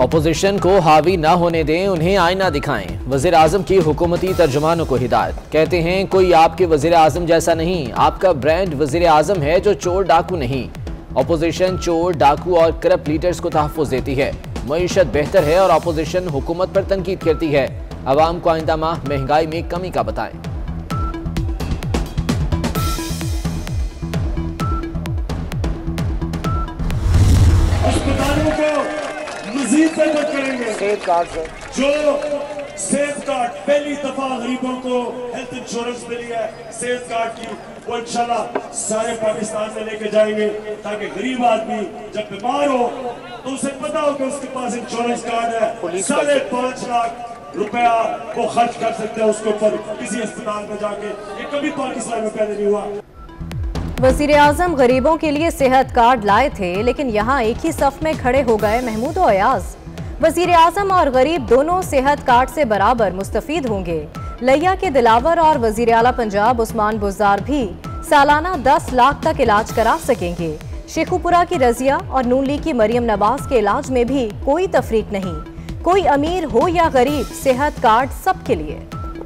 Opposition को हावी न होने दें, उन्हें आईना दिखाएं। वजीर आजम की हुकूमती तर्जुमानों को हिदायत। कहते हैं कोई आपके वजीर आजम जैसा नहीं, आपका ब्रांड वजीर आजम है जो चोर डाकू नहीं। अपोजिशन चोर डाकू और करप्ट लीडर्स को तहफ़्फ़ुज़ देती है। मईशत बेहतर है और अपोजिशन हुकूमत पर तनकीद करती है। अवाम को आइंदा माह महंगाई में कमी का बताएं। अस्पतालों को मजीद बेहतर करेंगे। सेहत कार्ड से जो सेहत कार्ड पहली दफा गरीबों को हेल्थ इंश्योरेंस मिली है सेहत कार्ड की, वो इंशाल्लाह सारे पाकिस्तान में लेके जाएंगे ताकि गरीब आदमी जब बीमार हो तो उसे पता हो कि उसके पास इंश्योरेंस कार्ड है। 5.5 लाख रुपया वो खर्च कर सकते हैं उसके ऊपर किसी अस्पताल में जाके। ये कभी पाकिस्तान में पहले नहीं हुआ। वजीर आजम गरीबों के लिए सेहत कार्ड लाए थे, लेकिन यहाँ एक ही सफ में खड़े हो गए महमूद और अयाज। वजीर आजम और गरीब दोनों सेहत कार्ड से बराबर मुस्तफीद होंगे। लिया के दिलावर और वजीर आला पंजाब उस्मान बुज़दार भी सालाना 10 लाख तक इलाज करा सकेंगे। शेखुपुरा की रजिया और नून लीग की मरियम नवाज के इलाज में भी कोई तफरीक नहीं। कोई अमीर हो या गरीब, सेहत कार्ड सबके लिए।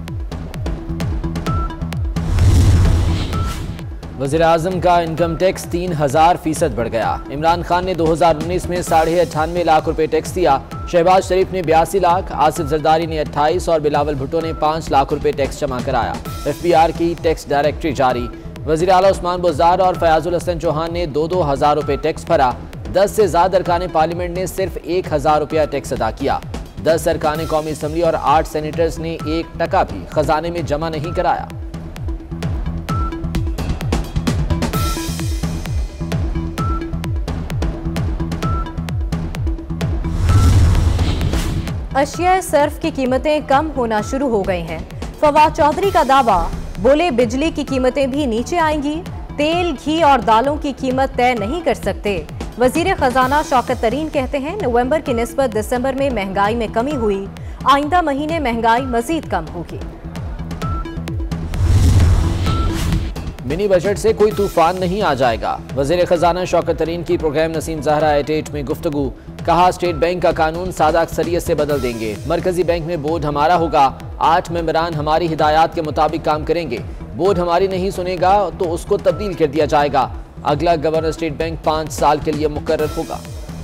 वज़ीर आज़म का इनकम टैक्स 3000% बढ़ गया। इमरान खान ने 2019 में 98.5 लाख रुपए टैक्स दिया। शहबाज शरीफ ने 82 लाख, आसिफ जरदारी ने 28 और बिलावल भुट्टो ने 5 लाख रुपए टैक्स जमा कराया। FPR की टैक्स डायरेक्टरी जारी। वज़ीर आला उस्मान बुज़दार और फयाजुल हसन चौहान ने 2-2 हज़ार रुपए टैक्स भरा। 10 से ज़्यादा अरकान पार्लियामेंट ने सिर्फ 1000 रुपया टैक्स अदा किया। 10 अरकान कौमी असम्बली और 8 सेनेटर्स ने 1 टका भी खजाने में जमा नहीं कराया। अशिया सर्फ की कीमतें कम होना शुरू हो गई हैं। फवाद चौधरी का दावा, बोले बिजली की कीमतें भी नीचे आएंगी। तेल, घी और दालों की कीमत तय नहीं कर सकते। वजीर खजाना शौकत तरीन कहते हैं नवंबर की निस्बत दिसंबर में महंगाई में कमी हुई, आइंदा महीने महंगाई मजीद कम होगी। मिनी बजट से कोई तूफान नहीं आ जाएगा। वजीर खजाना शौकत तरीन की प्रोग्राम नसीम ज़हरा एट 8 में गुफ्तगू। कहा स्टेट बैंक का कानून सादा अक्सरियत से बदल देंगे। मरकजी बैंक में बोर्ड हमारा होगा। 8 मेंबरान हमारी हिदायत के मुताबिक काम करेंगे। बोर्ड हमारी नहीं सुनेगा तो उसको तब्दील कर दिया जाएगा। अगला गवर्नर स्टेट बैंक 5 साल के लिए मुकर्रर होगा।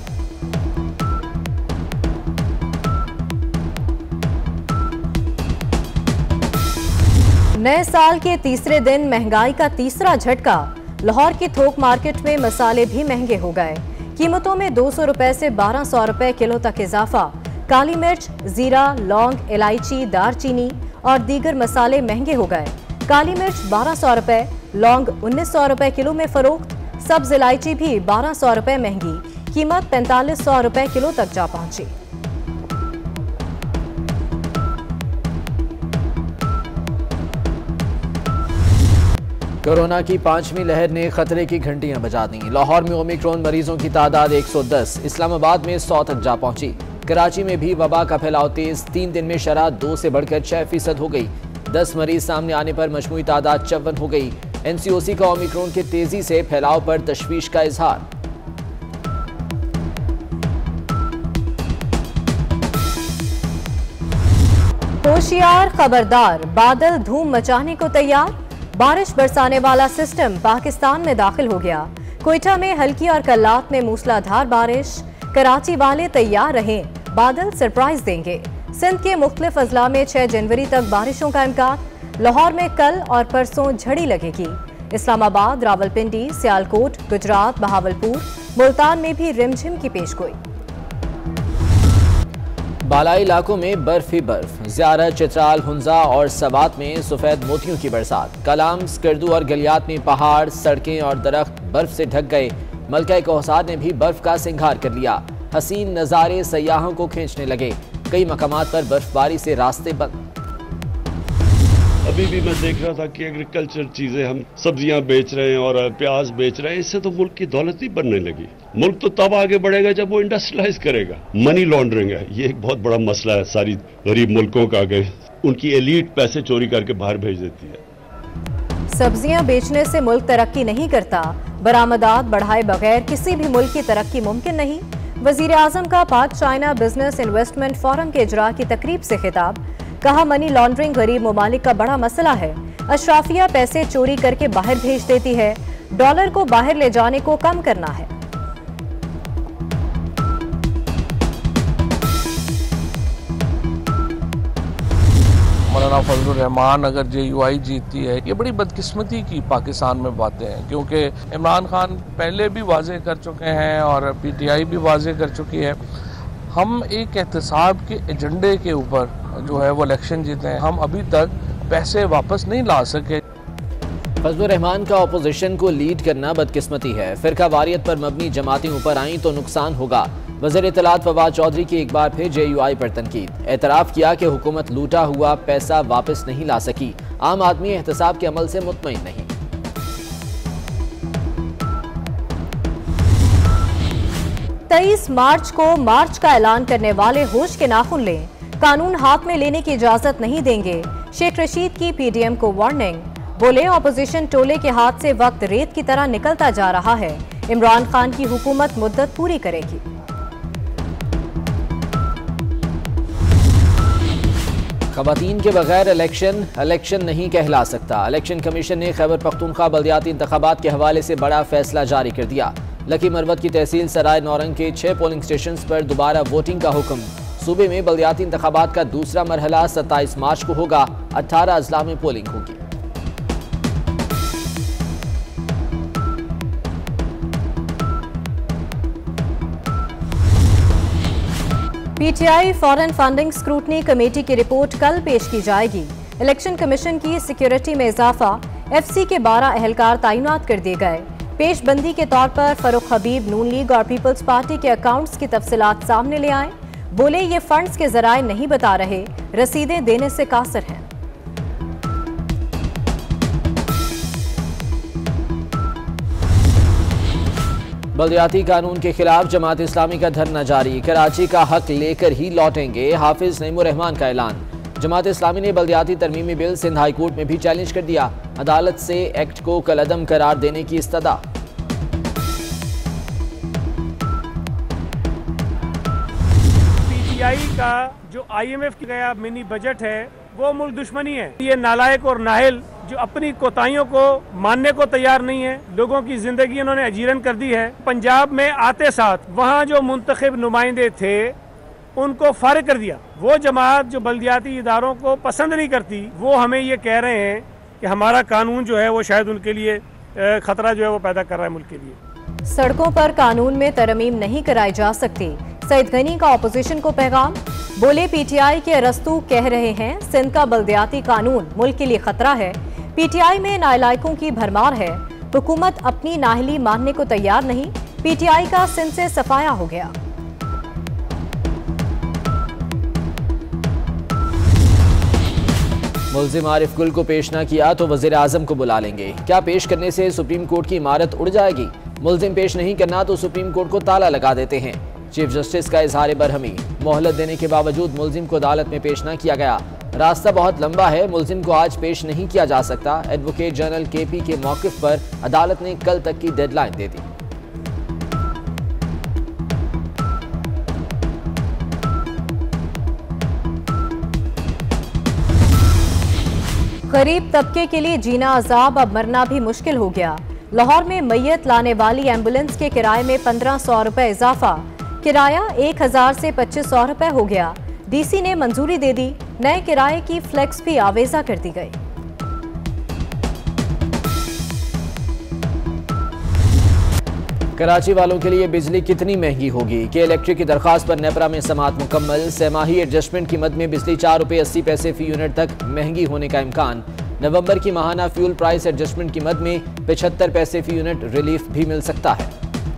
नए साल के तीसरे दिन महंगाई का तीसरा झटका। लाहौर की थोक मार्केट में मसाले भी महंगे हो गए। कीमतों में 200 रुपए से 1200 रुपए किलो तक इजाफा। काली मिर्च, जीरा, लौंग, इलायची, दारचीनी और दीगर मसाले महंगे हो गए। काली मिर्च 1200 रुपए, लौंग 1900 रुपए किलो में फरोख्त। सब्ज इलायची भी 1200 रुपए महंगी, कीमत 4500 रुपए किलो तक जा पहुंची। कोरोना की 5वीं लहर ने खतरे की घंटियां बजा दी। लाहौर में ओमिक्रॉन मरीजों की तादाद 110, इस्लामाबाद में 100 तक जा पहुंची। कराची में भी वबा का फैलाव तेज। 3 दिन में शरह 2 से बढ़कर 6% हो गई। 10 मरीज सामने आने पर मजमूई तादाद 54 हो गई। NCOC का ओमिक्रॉन के तेजी से फैलाव पर तशवीश का इजहार। होशियार, खबरदार, बादल धूम मचाने को तैयार। बारिश बरसाने वाला सिस्टम पाकिस्तान में दाखिल हो गया। क्वेटा में हल्की और कल्लात में मूसलाधार बारिश। कराची वाले तैयार रहें, बादल सरप्राइज देंगे। सिंध के मुख्तलिफ अजला में 6 जनवरी तक बारिशों का इम्कान। लाहौर में कल और परसों झड़ी लगेगी। इस्लामाबाद, रावलपिंडी, सियालकोट, गुजरात, बहावलपुर, मुल्तान में भी रिमझिम की पेशगोई। बालाई इलाकों में बर्फ ही बर्फ। ज़ियारत, चित्राल, हुंजा और सवात में सफ़ेद मोतियों की बरसात। कलाम, स्कर्दू और गलियात में पहाड़, सड़कें और दरख्त बर्फ से ढक गए। मलका कोहसार ने भी बर्फ का सिंगार कर लिया। हसीन नज़ारे सयाहों को खींचने लगे। कई मकामात पर बर्फबारी से रास्ते बंद। अभी भी मैं देख रहा था कि एग्रीकल्चर चीजें, हम सब्जियां बेच रहे हैं और प्याज बेच रहे हैं, इससे तो मुल्क की दौलत ही बनने लगी। मुल्क तो तब आगे बढ़ेगा जब वो इंडस्ट्रियलाइज करेगा। मनी लॉन्ड्रिंग है, ये एक बहुत बड़ा मसला है सारी गरीब मुल्कों का। आगे उनकी एलीट पैसे चोरी करके बाहर भेज देती है। सब्जियां बेचने से मुल्क तरक्की नहीं करता। बरामदात बढ़ाए बगैर किसी भी मुल्क की तरक्की मुमकिन नहीं। वजीर आजम का पाक चाइना बिजनेस इन्वेस्टमेंट फोरम के इजरा की तकरीब से खिताब। कहा, मनी लॉन्ड्रिंग गरीब ममालिक का बड़ा मसला है। अशराफिया पैसे चोरी करके बाहर भेज देती है। डॉलर को बाहर ले जाने को कम करना है। मौलाना फजलुर रहमान अगर JUI जीतती है, ये बड़ी बदकिस्मती की पाकिस्तान में बातें हैं, क्योंकि इमरान खान पहले भी वाजे कर चुके हैं और PTI भी वाजे कर चुकी है। हम एक एहतसाब के एजेंडे के ऊपर जो है वो इलेक्शन जीते हैं। हम अभी तक पैसे वापस नहीं ला सके। फजलुर रहमान का अपोजिशन को लीड करना बदकिस्मती है। फिरका वारियत पर मबनी जमातें ऊपर आईं तो नुकसान होगा। वज़ीर इत्तलात फवाद चौधरी की एक बार फिर JUI पर तनकीद। एतराफ़ किया कि हुकूमत लूटा हुआ पैसा वापस नहीं ला सकी। आम आदमी एहतसाब के अमल से मुतमईन नहीं। 23 मार्च को मार्च का ऐलान करने वाले होश के नाखून लें। कानून हाथ में लेने की इजाजत नहीं देंगे। शेख रशीद की PDM को वार्निंग। बोले, ऑपोजिशन टोले के हाथ से वक्त रेत की तरह निकलता जा रहा है। इमरान खान की हुकूमत मुद्दत पूरी करेगी। ख़वातीन के बगैर इलेक्शन नहीं कहला सकता। इलेक्शन कमीशन ने खैबर पख्तूनख्वा बल्दियाती इंतखाबात के हवाले से बड़ा फैसला जारी कर दिया। लकी मरवत की तहसील सराय नौरंग के 6 पोलिंग स्टेशन पर दोबारा वोटिंग का हुक्म। सूबे में बल्दियाती इंतखाबात का दूसरा मरहला 27 मार्च को होगा। 18 अजला में पोलिंग होगी। PTI foreign funding scrutiny committee की रिपोर्ट कल पेश की जाएगी। इलेक्शन कमीशन की सिक्योरिटी में इजाफा। FC के 12 अहलकार तैनात कर दिए गए। पेशबंदी के तौर पर फरूख हबीब नून लीग और पीपल्स पार्टी के अकाउंट्स की तफसीलात सामने ले आए। बोले, ये फंड्स के जराए नहीं बता रहे, रसीदें देने से कासिर हैं। बल्दियाती कानून के खिलाफ जमात इस्लामी का धरना जारी। कराची का हक लेकर ही लौटेंगे, हाफिज नईमुर रहमान का ऐलान। जमात इस्लामी ने बल्दियाती तरमीमी बिल सिंध हाई कोर्ट में भी चैलेंज कर दिया। अदालत से एक्ट को कलअदम करार देने की इस्तदा। PTI का जो IMF की गया मिनी बजट है वो मुल्क दुश्मनी है। ये नालायक और नाहिल जो अपनी कोताहियों को मानने को तैयार नहीं है, लोगों की जिंदगी उन्होंने अजीरन कर दी है। पंजाब में आते साथ वहाँ जो मुंतखब नुमाइंदे थे उनको फारिग कर दिया। वो जमात जो बल्दियाती इदारों को पसंद नहीं करती, वो हमें ये कह रहे हैं कि हमारा कानून जो है वो शायद उनके लिए खतरा जो है वो पैदा कर रहा है मुल्क के लिए। सड़कों पर कानून में तरमीम नहीं कराई जा सकती। सईद गनी का ऑपोजिशन को पैगाम। बोले, PTI के अरस्तू कह रहे हैं सिंध का बल्दियाती कानून मुल्क के लिए खतरा है। PTI में नालायकों की भरमार है। हुकूमत अपनी नाहली मानने को तैयार नहीं। PTI का सिंध से सफाया हो गया। मुल्जिम आरिफ गुल को पेश न किया तो वज़ीर आज़म को बुला लेंगे। क्या पेश करने से सुप्रीम कोर्ट की इमारत उड़ जाएगी? मुल्जिम पेश नहीं करना तो सुप्रीम कोर्ट को ताला लगा देते हैं। चीफ जस्टिस का इजहार बरहमी। मोहलत देने के बावजूद मुल्जिम को अदालत में पेश न किया गया। रास्ता बहुत लंबा है, मुल्जिम को आज पेश नहीं किया जा सकता। एडवोकेट जनरल KP के मौक़िफ़ पर अदालत ने कल तक की डेडलाइन दे दी। गरीब तबके के लिए जीना अजाब, अब मरना भी मुश्किल हो गया। लाहौर में मैयत लाने वाली एम्बुलेंस के किराए में 1500 रुपए इजाफा। किराया 1000 से 2500 रुपए हो गया। DC ने मंजूरी दे दी। नए किराए की फ्लेक्स भी आवेजा कर दी गई। कराची वालों के लिए बिजली कितनी महंगी होगी? के इलेक्ट्रिक की दरख्वास्त पर नेपरा में समाअत मुकम्मल। सहमाही एडजस्टमेंट की मद में बिजली 4 रुपये 80 पैसे फी यूनिट तक महंगी होने का इम्कान। नवंबर की माहाना फ्यूल प्राइस एडजस्टमेंट की मद में 75 पैसे फी यूनिट रिलीफ भी मिल सकता है।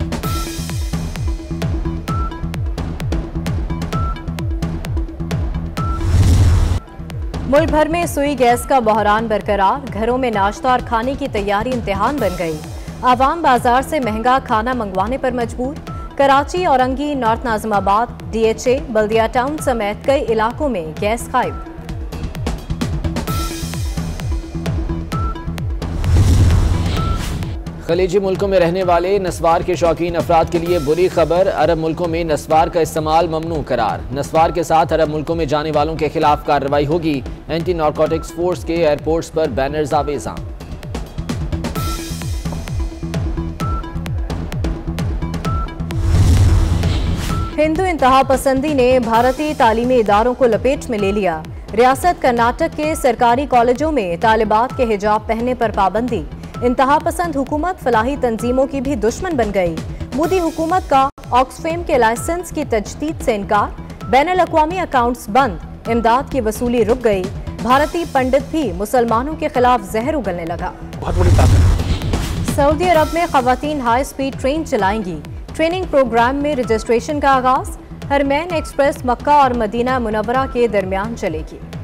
मुल्क भर में सुई गैस का बहरान बरकरार। घरों में नाश्ता और खाने की तैयारी इम्तिहान बन गई। आवाम बाजार से महंगा खाना मंगवाने पर मजबूर। Karachi, Orangi, north Nazimabad, DHA, Baldia town समेत कई इलाकों में गैस गायब। खलीजी मुल्कों में रहने वाले नस्वार के शौकीन अफराद के लिए बुरी खबर। अरब मुल्कों में नस्वार का इस्तेमाल ममनू करार। नस्वार के साथ अरब मुल्कों में जाने वालों के खिलाफ कार्रवाई होगी। एंटी नारकोटिक्स फोर्स के एयरपोर्ट्स पर बैनर्स आवेजा। हिंदू इंतहा पसंदी ने भारतीय तालीमी इदारों को लपेट में ले लिया। रियासत कर्नाटक के सरकारी कॉलेजों में तालिबात के हिजाब पहनने पर पाबंदी। इंतहा पसंद हुकूमत फलाही तंजीमों की भी दुश्मन बन गई। मोदी हुकूमत का ऑक्सफेम के लाइसेंस की तजदीद से इनकार। बैनुल अक़वामी अकाउंट्स बंद। इमदाद की वसूली रुक गई। भारतीय पंडित भी मुसलमानों के खिलाफ जहर उगलने लगा। बहुत बड़ी ताकत। सऊदी अरब में खवातीन हाई स्पीड ट्रेन चलाएंगी। ट्रेनिंग प्रोग्राम में रजिस्ट्रेशन का आगाज। हरमैन एक्सप्रेस मक्का और मदीना मुनव्वरा के दरमियान चलेगी।